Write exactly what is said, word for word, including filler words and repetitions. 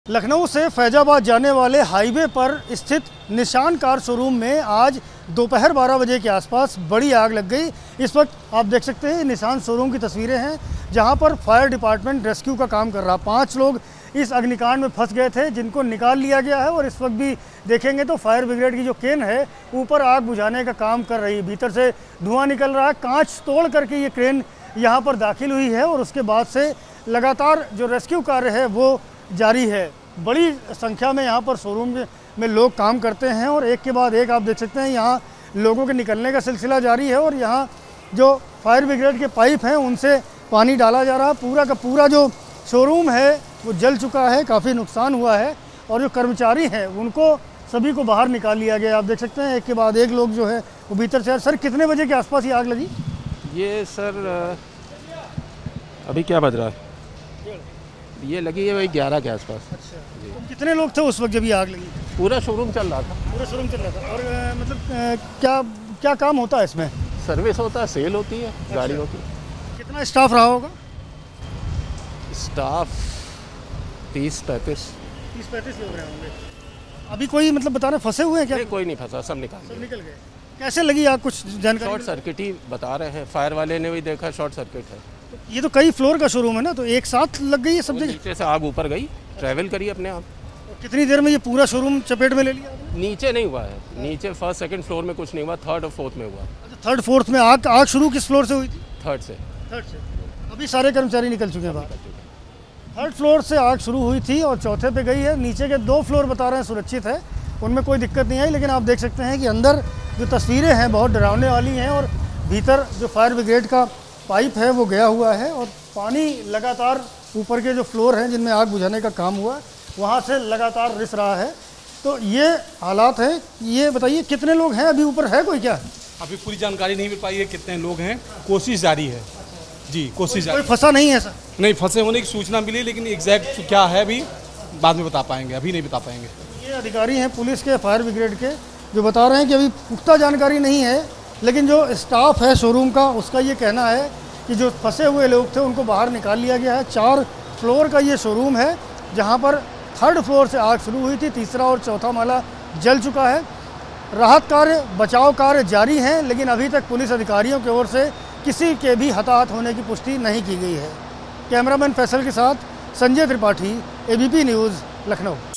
लखनऊ से फैजाबाद जाने वाले हाईवे पर स्थित निशान कार शोरूम में आज दोपहर बारह बजे के आसपास बड़ी आग लग गई। इस वक्त आप देख सकते हैं निशान शोरूम की तस्वीरें हैं जहां पर फायर डिपार्टमेंट रेस्क्यू का काम कर रहा। पाँच लोग इस अग्निकांड में फंस गए थे जिनको निकाल लिया गया है और इस वक्त भी देखेंगे तो फायर ब्रिगेड की जो क्रेन है ऊपर आग बुझाने का काम कर रही है। भीतर से धुआं निकल रहा है। कांच तोड़ करके ये क्रेन यहाँ पर दाखिल हुई है और उसके बाद से लगातार जो रेस्क्यू कार्य है वो जारी है। बड़ी संख्या में यहाँ पर शोरूम में लोग काम करते हैं और एक के बाद एक आप देख सकते हैं यहाँ लोगों के निकलने का सिलसिला जारी है और यहाँ जो फायर ब्रिगेड के पाइप हैं उनसे पानी डाला जा रहा है। पूरा का पूरा जो शोरूम है वो जल चुका है, काफ़ी नुकसान हुआ है और जो कर्मचारी हैं उनको सभी को बाहर निकाल लिया गया। आप देख सकते हैं एक के बाद एक लोग जो है वो भीतर से। सर कितने बजे के आसपास ये आग लगी? ये सर अभी क्या बज रहा है, ये लगी है वही ग्यारह के आसपास। अच्छा, तो कितने लोग थे उस वक्त जब ये आग लगी? पूरा शोरूम चल रहा था। पूरा शोरूम चल रहा था। और आ, मतलब आ, क्या क्या काम होता है इसमें? सर्विस होता है, सेल होती है, अच्छा। गाड़ी होती है। कितना स्टाफ रहा होगा? स्टाफ तीस पैंतीस तीस पैंतीस लोग रहे होंगे। अभी कोई मतलब बता रहे फंसे हुए हैं क्या? नहीं, कोई नहीं फंसा, सब निकाल सब निकल गए। कैसे लगी आग, कुछ जानकारी? शॉर्ट सर्किट ही बता रहे हैं, फायर वाले ने भी देखा शॉर्ट सर्किट है। तो ये तो कई फ्लोर का शोरूम है ना, तो एक साथ लग गई है सब जगह? नीचे से आग ऊपर गई, ट्रैवल करी अपने आप। कितनी देर में ये पूरा शोरूम चपेट में ले लिया? नीचे नहीं हुआ है, नीचे फर्स्ट सेकंड फ्लोर में कुछ नहीं हुआ, थर्ड और फोर्थ में हुआ। थर्ड फोर्थ में आग आग शुरू किस फ्लोर से हुई थी? थर्ड से। थर्ड से। अभी सारे कर्मचारी निकल चुके हैं बाहर। थर्ड फ्लोर से आग शुरू हुई थी और चौथे पे गई है। नीचे के दो फ्लोर बता रहे हैं सुरक्षित है, उनमें कोई दिक्कत नहीं आई, लेकिन आप देख सकते हैं कि अंदर जो तस्वीरें हैं बहुत डरावने वाली हैं और भीतर जो फायर ब्रिगेड का पाइप है वो गया हुआ है और पानी लगातार ऊपर के जो फ्लोर हैं जिनमें आग बुझाने का काम हुआ वहाँ से लगातार रिस रहा है। तो ये हालात हैं। ये बताइए कितने लोग हैं अभी ऊपर, है कोई क्या? अभी पूरी जानकारी नहीं मिल पाई है कितने लोग हैं, कोशिश जारी है जी, कोशिश जारी। कोई फंसा नहीं है सर? नहीं, फंसे होने की सूचना मिली, लेकिन एग्जैक्ट क्या है अभी बाद में बता पाएंगे, अभी नहीं बता पाएंगे। ये अधिकारी हैं पुलिस के, फायर ब्रिगेड के, जो बता रहे हैं कि अभी पुख्ता जानकारी नहीं है, लेकिन जो स्टाफ है शोरूम का उसका ये कहना है कि जो फंसे हुए लोग थे उनको बाहर निकाल लिया गया है। चार फ्लोर का ये शोरूम है जहाँ पर थर्ड फ्लोर से आग शुरू हुई थी, तीसरा और चौथा माला जल चुका है। राहत कार्य, बचाव कार्य जारी हैं, लेकिन अभी तक पुलिस अधिकारियों की ओर से किसी के भी हताहत होने की पुष्टि नहीं की गई है। कैमरामैन फैसल के साथ संजय त्रिपाठी, एबीपी न्यूज़, लखनऊ।